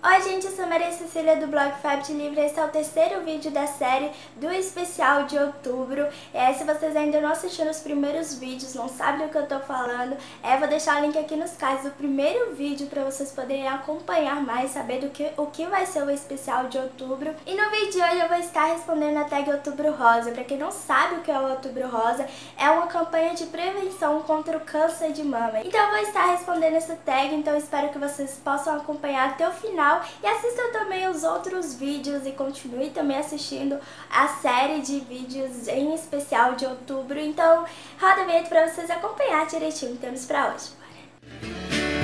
Oi gente, eu sou Maria Cecília do blog Fab de Livro. Esse é o terceiro vídeo da série do especial de outubro. Se vocês ainda não assistiram os primeiros vídeos, não sabem do que eu tô falando, vou deixar o link aqui nos cards do primeiro vídeo para vocês poderem acompanhar mais, saber o que vai ser o especial de outubro. E no vídeo de hoje eu vou estar respondendo a tag Outubro Rosa. Para quem não sabe o que é o Outubro Rosa, é uma campanha de prevenção contra o câncer de mama. Então eu vou estar respondendo essa tag, então espero que vocês possam acompanhar até o final. E assistam também os outros vídeos e continue também assistindo a série de vídeos em especial de outubro. Então, roda a vinheta para vocês acompanhar direitinho o que temos para hoje. Bora!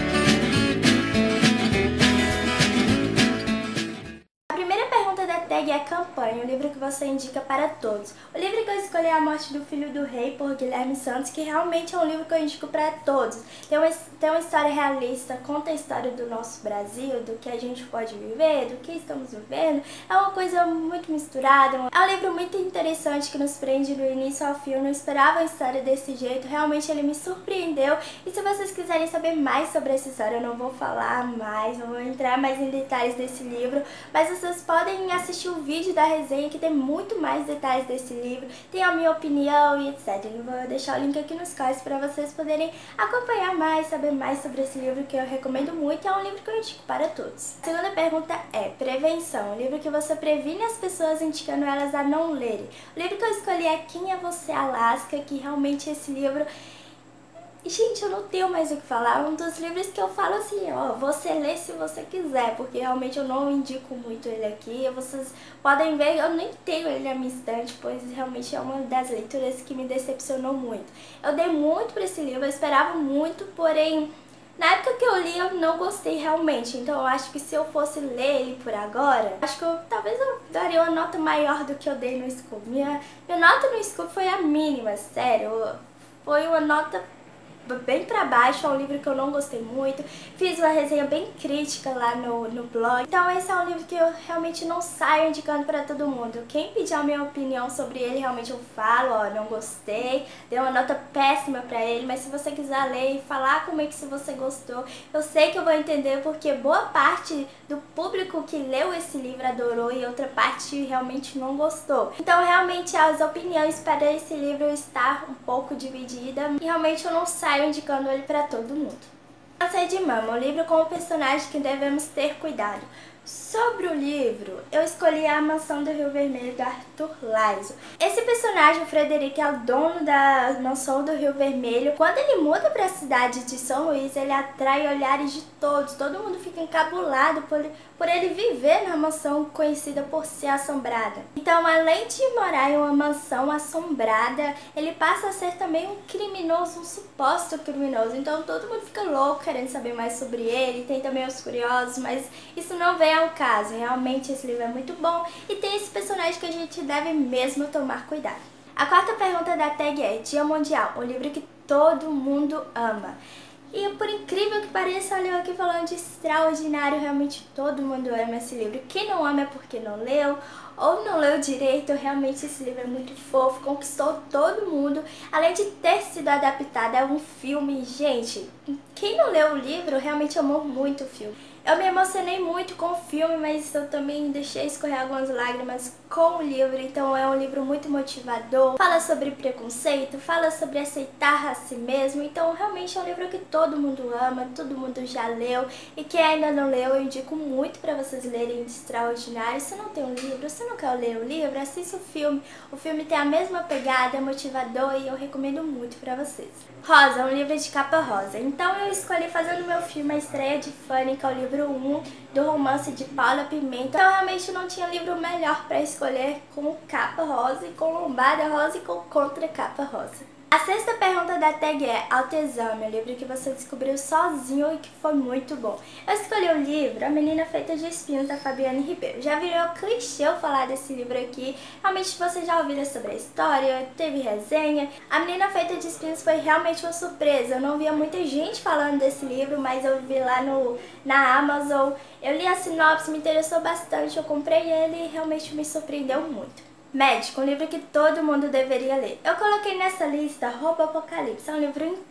A tag é Campanha, o livro que você indica para todos. O livro que eu escolhi é A Morte do Filho do Rei, por Guilherme Santos, que realmente é um livro que eu indico para todos. Tem uma história realista, conta a história do nosso Brasil, do que a gente pode viver, do que estamos vivendo. É uma coisa muito misturada, é um livro muito interessante que nos prende do início ao fim. Eu não esperava a história desse jeito, realmente ele me surpreendeu. E se vocês quiserem saber mais sobre essa história, eu não vou falar mais, não vou entrar mais em detalhes desse livro, mas vocês podem assistir o vídeo da resenha que tem muito mais detalhes desse livro, tem a minha opinião e etc. Eu vou deixar o link aqui nos cards para vocês poderem acompanhar mais, saber mais sobre esse livro que eu recomendo muito. É um livro que eu indico para todos. A segunda pergunta é Prevenção, um livro que você previne as pessoas indicando elas a não lerem. O livro que eu escolhi é Quem é Você, Alaska, que realmente esse livro... Gente, eu não tenho mais o que falar, é um dos livros que eu falo assim, ó, você lê se você quiser, porque realmente eu não indico muito ele aqui. Vocês podem ver, eu nem tenho ele na minha estante, pois realmente é uma das leituras que me decepcionou muito. Eu dei muito pra esse livro, eu esperava muito, porém, na época que eu li eu não gostei realmente. Então eu acho que se eu fosse ler ele por agora, acho que talvez eu daria uma nota maior do que eu dei no Scoop. Minha nota no Scoop foi a mínima, sério, foi uma nota bem pra baixo, é um livro que eu não gostei muito. Fiz uma resenha bem crítica lá no blog. Então esse é um livro que eu realmente não saio indicando pra todo mundo. Quem pedir a minha opinião sobre ele, realmente eu falo, ó, não gostei, dei uma nota péssima pra ele, mas se você quiser ler e falar comigo se você gostou, eu sei que eu vou entender, porque boa parte do público que leu esse livro adorou e outra parte realmente não gostou. Então realmente as opiniões para esse livro estar um pouco dividida e realmente eu não saio indicando ele para todo mundo. Câncer de Mama, um livro com um personagem que devemos ter cuidado. Sobre o livro, eu escolhi A Mansão do Rio Vermelho, do Arthur Laiso. Esse personagem, o Frederico, é o dono da Mansão do Rio Vermelho. Quando ele muda para a cidade de São Luís, ele atrai olhares de todos. Todo mundo fica encabulado por ele viver na mansão conhecida por ser assombrada. Então, além de morar em uma mansão assombrada, ele passa a ser também um criminoso, um suposto criminoso. Então, todo mundo fica louco querendo saber mais sobre ele. Tem também os curiosos, mas isso não vem ao caso. Realmente esse livro é muito bom e tem esse personagem que a gente deve mesmo tomar cuidado. A quarta pergunta da tag é Dia Mundial, um livro que todo mundo ama. E por incrível que pareça, olha eu aqui falando de extraordinário, realmente todo mundo ama esse livro. Quem não ama é porque não leu ou não leu direito. Realmente esse livro é muito fofo, conquistou todo mundo. Além de ter sido adaptado a um filme, gente, quem não leu o livro realmente amou muito o filme. Eu me emocionei muito com o filme, mas eu também deixei escorrer algumas lágrimas com o livro. Então é um livro muito motivador, fala sobre preconceito, fala sobre aceitar a si mesmo. Então realmente é um livro que todo mundo ama, todo mundo já leu. E quem ainda não leu, eu indico muito para vocês lerem Extraordinário. Se não tem um livro, se não quer ler o livro, assista o filme. O filme tem a mesma pegada, é motivador e eu recomendo muito para vocês. Rosa, um livro de capa rosa. Então eu escolhi fazer no meu filme a estreia de Fanny, que é o livro 1 do romance de Paula Pimenta. Então realmente não tinha livro melhor para escolher com capa rosa e com lombada rosa e com contracapa rosa. A sexta pergunta da tag é Autoexame, um livro que você descobriu sozinho e que foi muito bom. Eu escolhi o livro A Menina Feita de Espinhos, da Fabiane Ribeiro. Já virou clichê eu falar desse livro aqui. Realmente você já ouviu sobre a história, teve resenha. A Menina Feita de Espinhos foi realmente uma surpresa. Eu não via muita gente falando desse livro, mas eu vi lá na Amazon. Eu li a sinopse, me interessou bastante, eu comprei ele e realmente me surpreendeu muito. Médico, um livro que todo mundo deveria ler. Eu coloquei nessa lista Roubo Apocalipse, é um livro incrível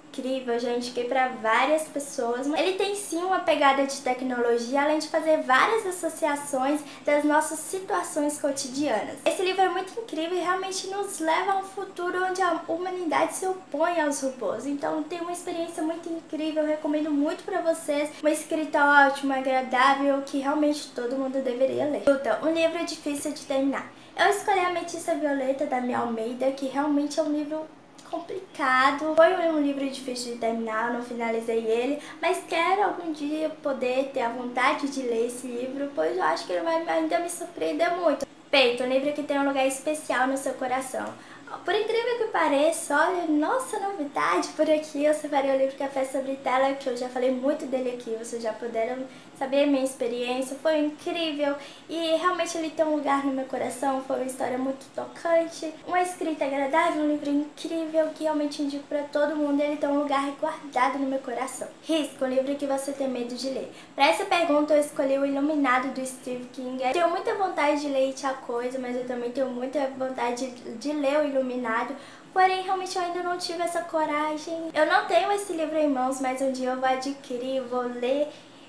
incrível, já indiquei para várias pessoas. Ele tem sim uma pegada de tecnologia, além de fazer várias associações das nossas situações cotidianas. Esse livro é muito incrível e realmente nos leva a um futuro onde a humanidade se opõe aos robôs. Então tem uma experiência muito incrível, eu recomendo muito para vocês. Uma escrita ótima, agradável, que realmente todo mundo deveria ler. Então, um livro difícil de terminar. Eu escolhi A Ametista Violeta, da Mia Almeida, que realmente é um livro complicado. Foi um livro difícil de terminar, eu não finalizei ele, mas quero algum dia poder ter a vontade de ler esse livro, pois eu acho que ele vai ainda me surpreender muito. Peito, um livro que tem um lugar especial no seu coração. Por incrível que pareça, olha, nossa novidade por aqui, eu separei o livro Café sobre Tela, que eu já falei muito dele aqui, vocês já puderam saber a minha experiência, foi incrível e realmente ele tem um lugar no meu coração, foi uma história muito tocante, uma escrita agradável, um livro incrível que realmente indico para todo mundo e ele tem um lugar guardado no meu coração. Risco, um livro que você tem medo de ler. Para essa pergunta eu escolhi O Iluminado, do Stephen King. Eu tenho muita vontade de ler It a Coisa, mas eu também tenho muita vontade de ler O Iluminado. Porém, realmente eu ainda não tive essa coragem. Eu não tenho esse livro em mãos, mas um dia eu vou adquirir, vou ler.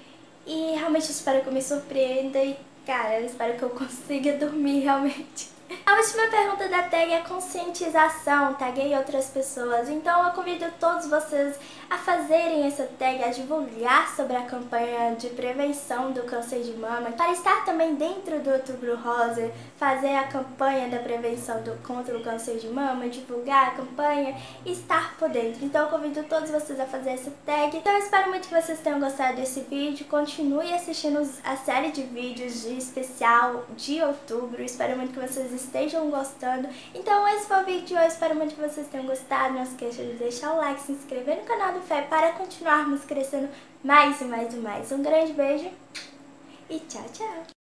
E realmente eu espero que eu me surpreenda e, cara, eu espero que eu consiga dormir realmente. A última pergunta da tag é conscientização, taguei outras pessoas, então eu convido todos vocês a fazerem essa tag, a divulgar sobre a campanha de prevenção do câncer de mama, para estar também dentro do Outubro Rosa, fazer a campanha da prevenção contra o câncer de mama, divulgar a campanha e estar por dentro. Então eu convido todos vocês a fazer essa tag. Então eu espero muito que vocês tenham gostado desse vídeo, continue assistindo a série de vídeos de especial de outubro, espero muito que vocês estejam gostando. Então esse foi o vídeo de hoje, espero muito que vocês tenham gostado. Não esqueça de deixar o like, se inscrever no canal do Fé para continuarmos crescendo mais e mais e mais. Um grande beijo e tchau, tchau!